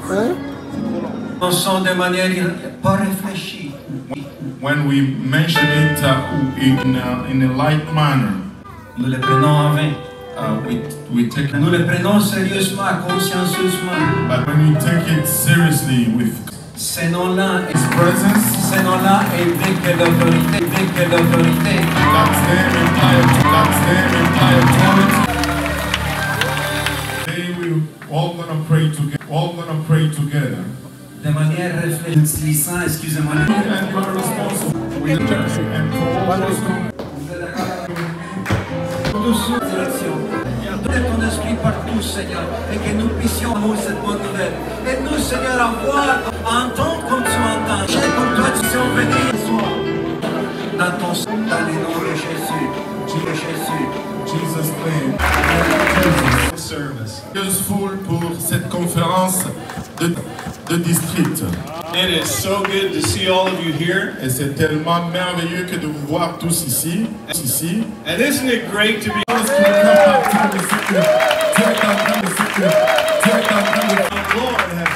Hein? Pensons de manière pas réfléchie. When we mention it in a light manner, Nous le prenons en vain. we take Nous le prenons sérieusement, consciencieusement. but when we take it seriously with Ce nom-là His presence, indique l'autorité, God's name implies authority. Today we all gonna pray together. de manière réfléchissante, excusez-moi. And you are responsible. And for all those Tous direction. Donne ton esprit partout, Seigneur, et que nous puissions avoir cette bonne nouvelle. Et nous, Seigneur, avoir, entendre comme tu entends, j'ai comme toi, tu sais venir ce soir. Dans ton sang, dans les noms de Jésus, de Jésus. Jesus' name. Service. Useful pour cette conférence de district. It is so good to see all of you here. Et c'est tellement merveilleux que de vous voir tous ici. And isn't it great to be Lord has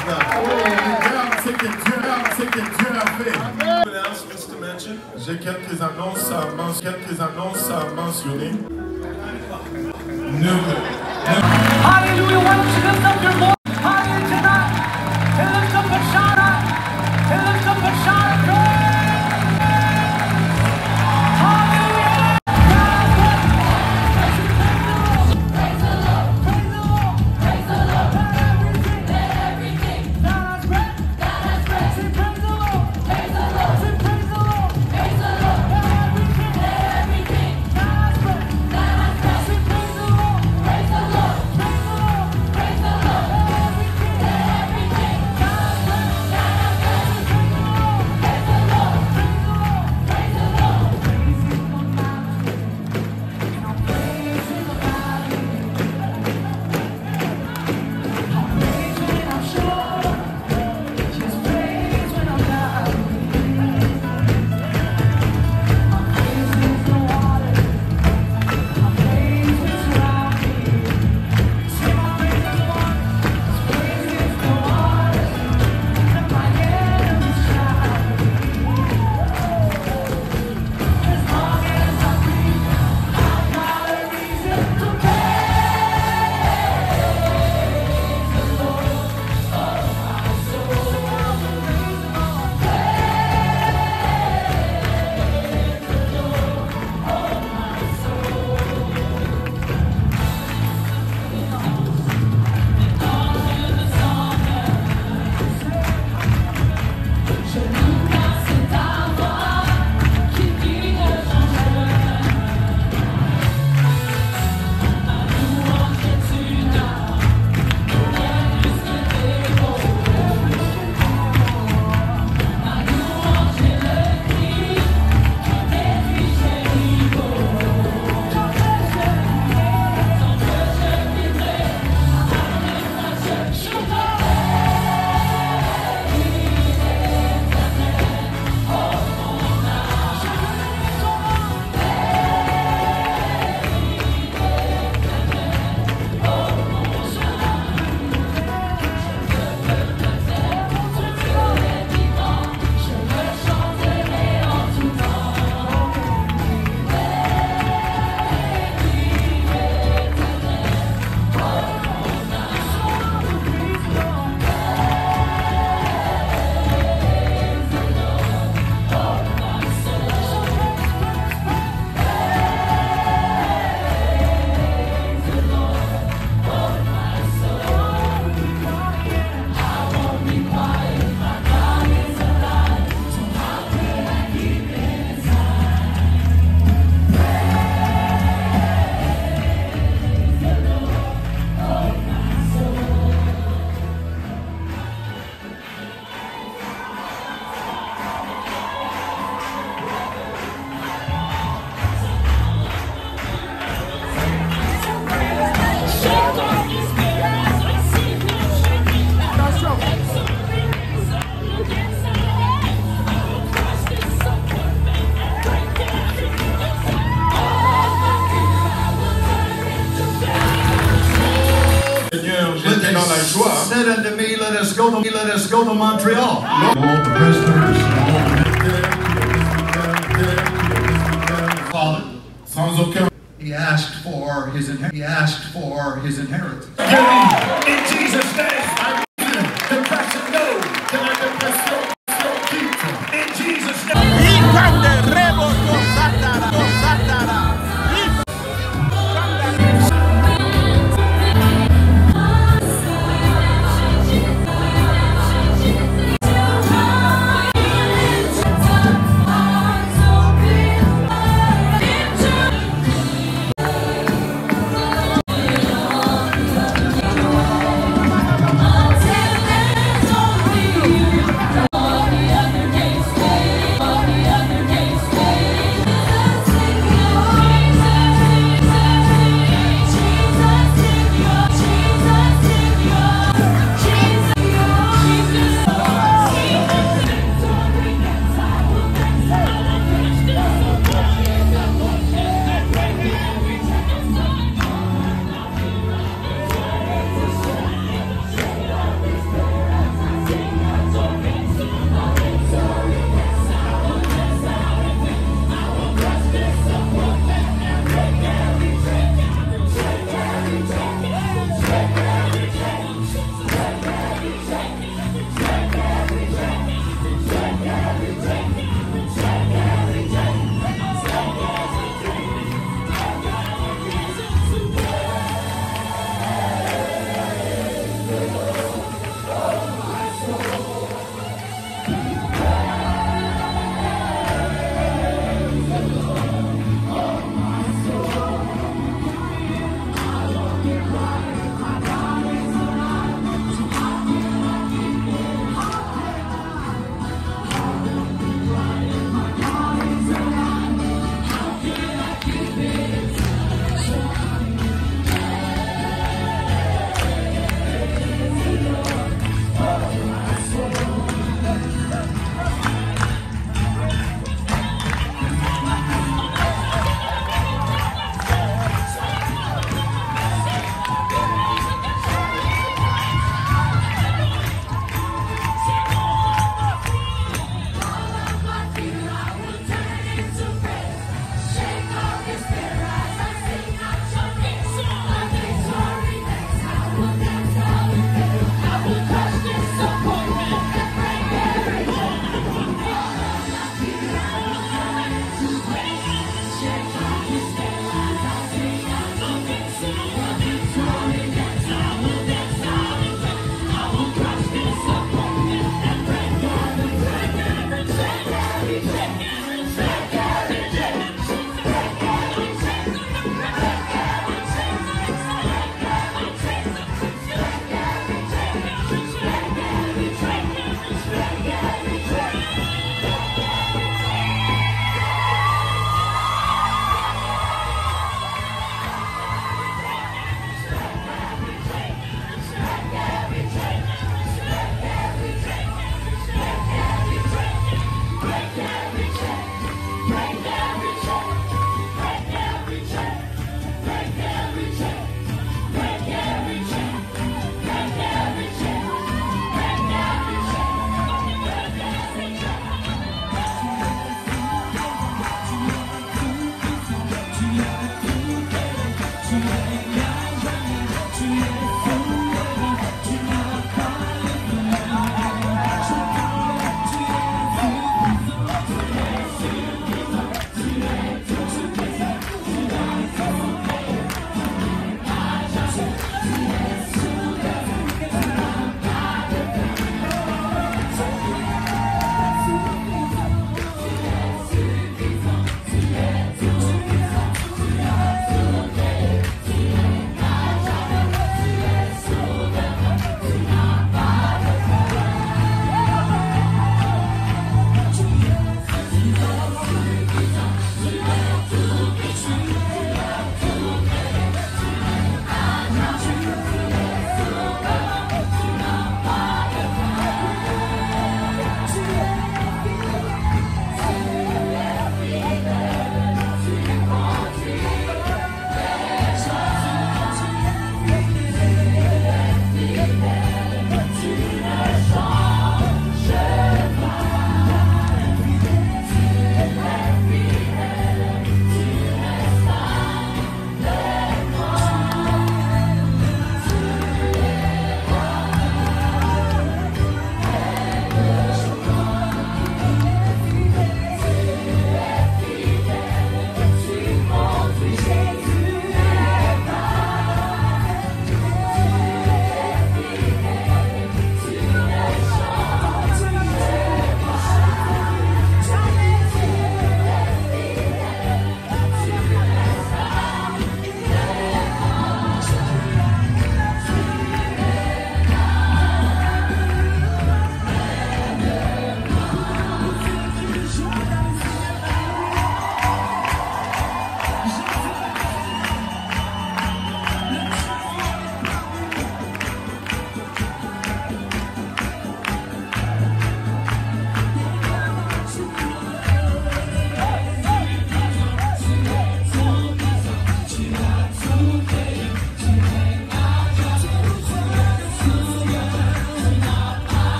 done? Announcements to mention. J'ai quelques annonces à mentionner. Hallelujah. Why don't you lift up your voice higher tonight? And lift up a shout out. And lift up a shout out. Hallelujah. Praise the Lord. Praise the Lord. Praise the Lord. Let everything. God has breath. God has breath. Say praise the Lord. Praise the Lord. Say praise the Lord. Praise the Lord. Let everything. God has breath. God has breath. Say praise the Lord. Praise the Lord. Praise the Lord. Praise the Lord. said to me, let us go to Montreal. All the prisoners, Father, sons of Cameroon. he asked for his inheritance. In Jesus' name. Depression, no. In Jesus' name.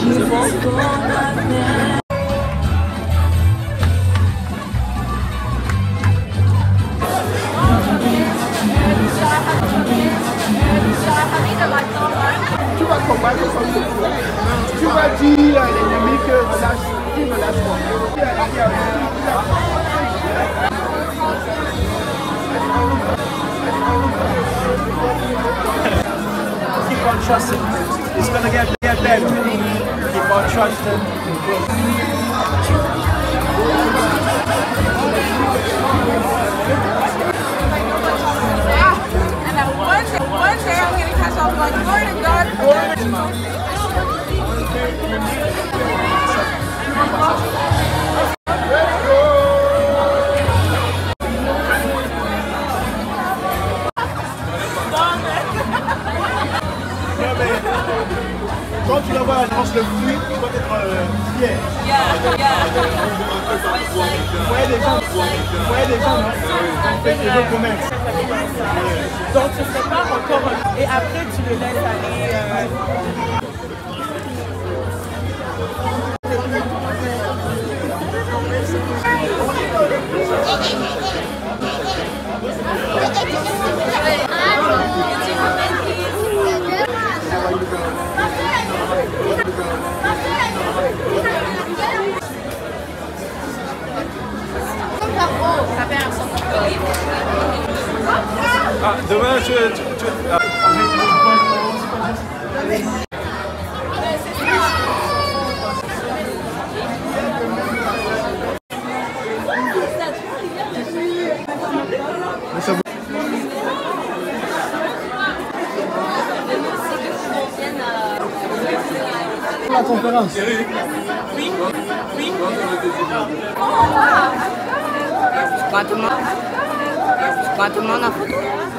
Tu vas combattre comme tu veux. Tu vas dire à l'ennemi que relâche, il ne lâche Keep on trusting. It's going to get better. Keep on trusting. And then one day I'm going to catch up like, glory to God, glory to God. Quand tu vas voir la tranche de fruit, tu dois être fier. Ouais, des gens, fait des beaux commerces. Donc ce serait pas encore et après tu le laisses aller. Ah, demain, la conférence. Pas tout le monde. Pas tout le monde en photo.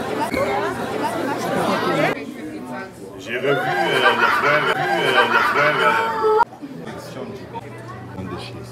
J'ai revu le frère